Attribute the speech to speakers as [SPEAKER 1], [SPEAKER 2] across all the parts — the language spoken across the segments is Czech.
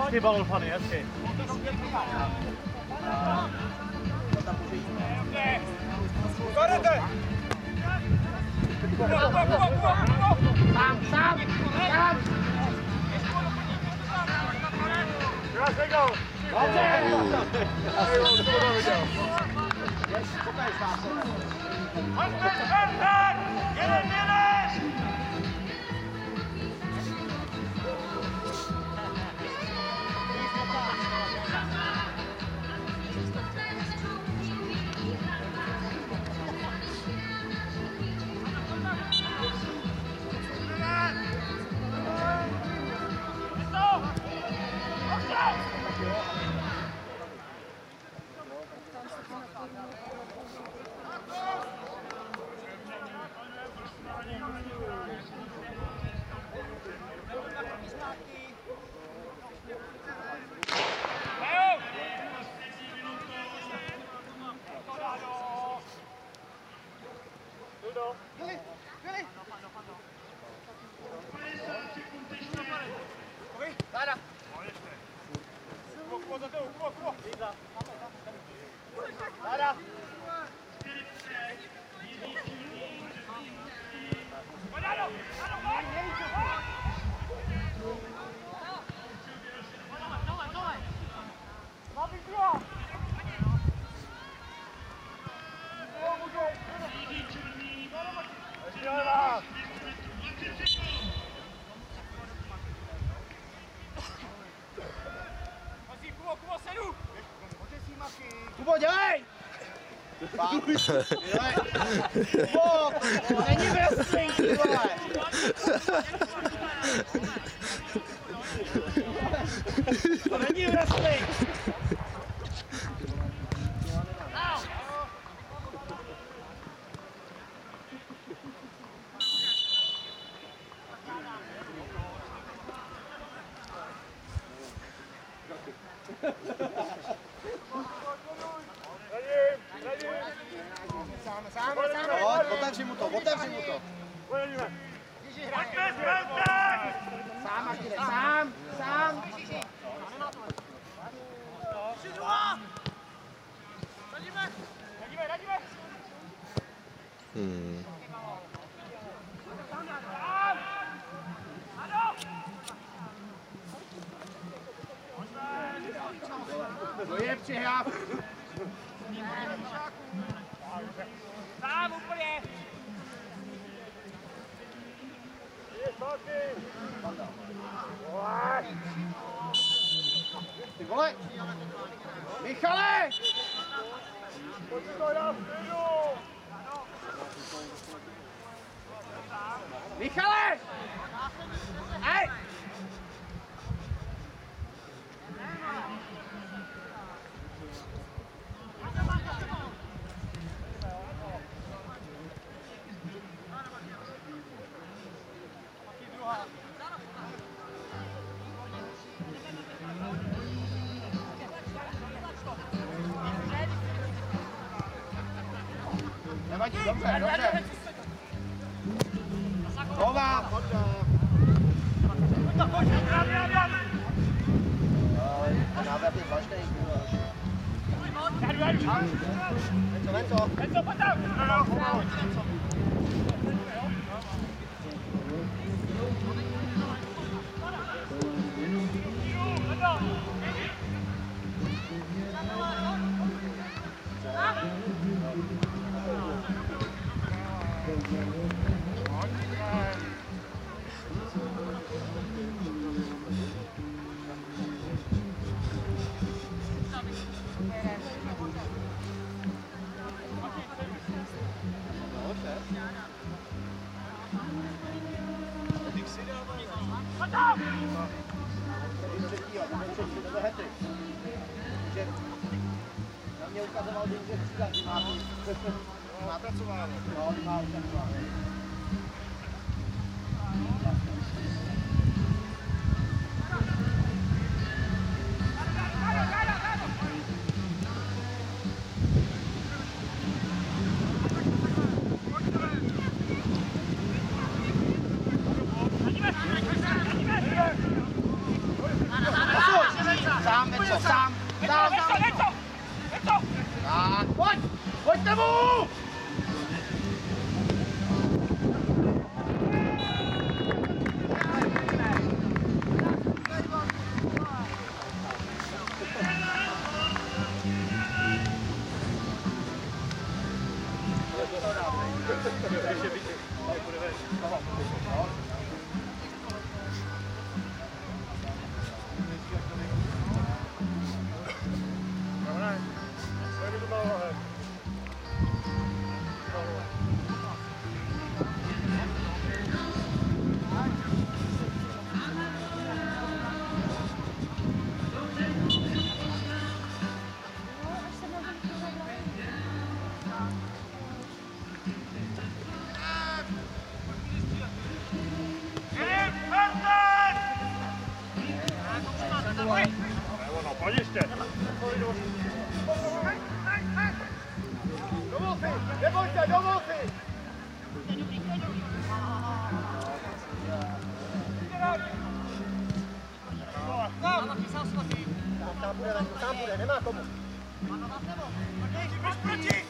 [SPEAKER 1] Hezký balon, Fanny, hezký.
[SPEAKER 2] Sám! Kubo, dělej! Kubo, to není wrestling, ty vole! To není wrestling! Otevři mu to! Sám, Martine, sám! Radíme! To je přihrávka! Sám úplně! Ty vole! Michale! Michale! Hej! Nevadí, dobře. Hová! Návrat je zvláštnej. Venco, pojď tam! Na mě ukazoval, že střídat má pracováno. No, má pracováno. pojďte mu! Tam bude, nemá komu. Jdeš proti!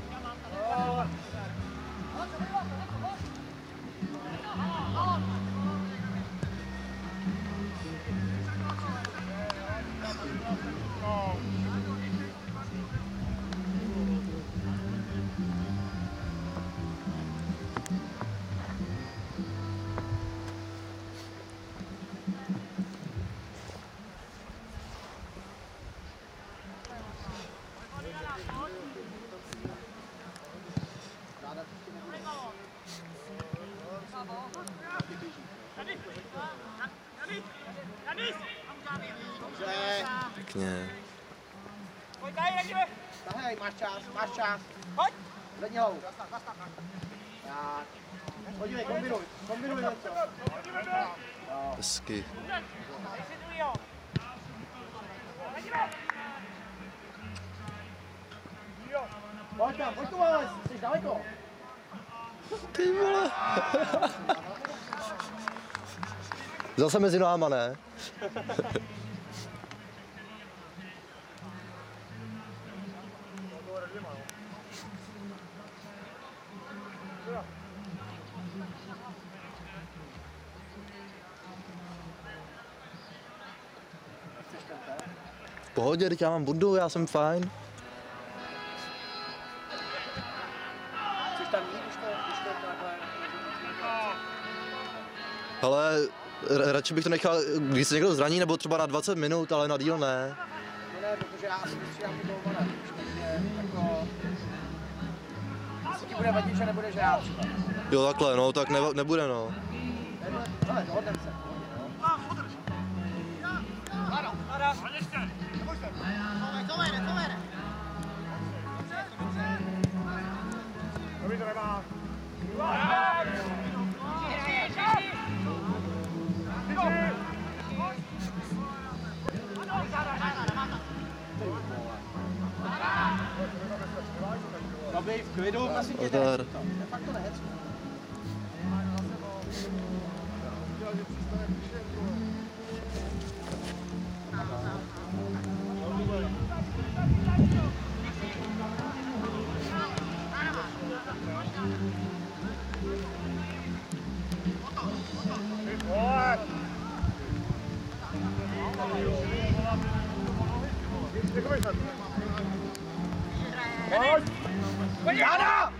[SPEAKER 1] Pěkně.
[SPEAKER 2] Tahej, máš čas.
[SPEAKER 3] Pojď!
[SPEAKER 2] Zvedni hlavu. Tak. Podívej, kombinuj něco.
[SPEAKER 1] Hezky.
[SPEAKER 2] Pojď tam, pojď tu, ale jsi daleko.
[SPEAKER 1] Ty vole. Zase mezi náma, ne? V pohodě, teď já mám bundu, já jsem fajn.
[SPEAKER 2] Chceš tam jít, když to takhle...
[SPEAKER 1] Ale radši bych to nechal, když se někdo zraní, nebo třeba na 20 minut, ale na díl ne.
[SPEAKER 2] No ne, protože já si vystřídám tu golmana, takže jako... Jestli ti bude vadit, že nebudeš hrát třeba.
[SPEAKER 1] Jo, takhle, no, tak nebude, no.
[SPEAKER 2] Hele, dohodneme se. Robí v klidu, prosím tě,
[SPEAKER 1] Zdar.
[SPEAKER 2] fakt to nehecku. Jana!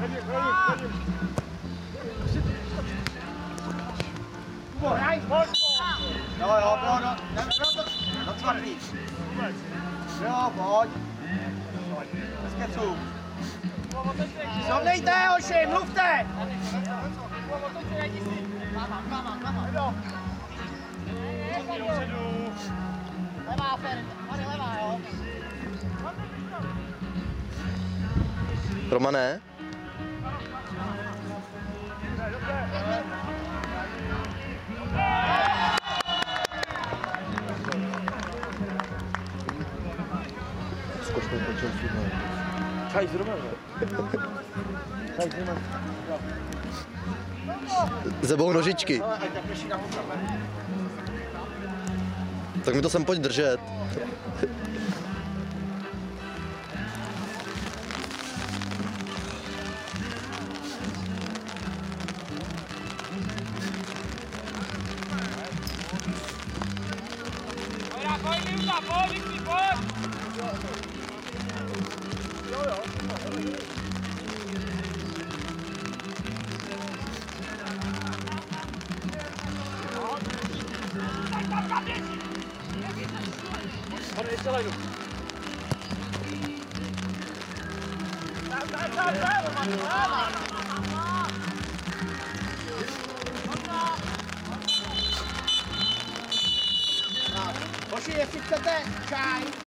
[SPEAKER 2] Hraj! Jo, docvatný. Jo, pojď. Bez keců. Zovnejte, hoši, mluvte! Levá, Fer, tady levá, jo.
[SPEAKER 1] Romane? Skočme po čem fitness.
[SPEAKER 2] Čaj z Romane. Čaj z Romane.
[SPEAKER 1] Zebou nožičky.
[SPEAKER 2] Ale ať tak neší na husa.
[SPEAKER 1] Tak mi to sem pojď držet.
[SPEAKER 2] Hoši, jestli chcete čaj,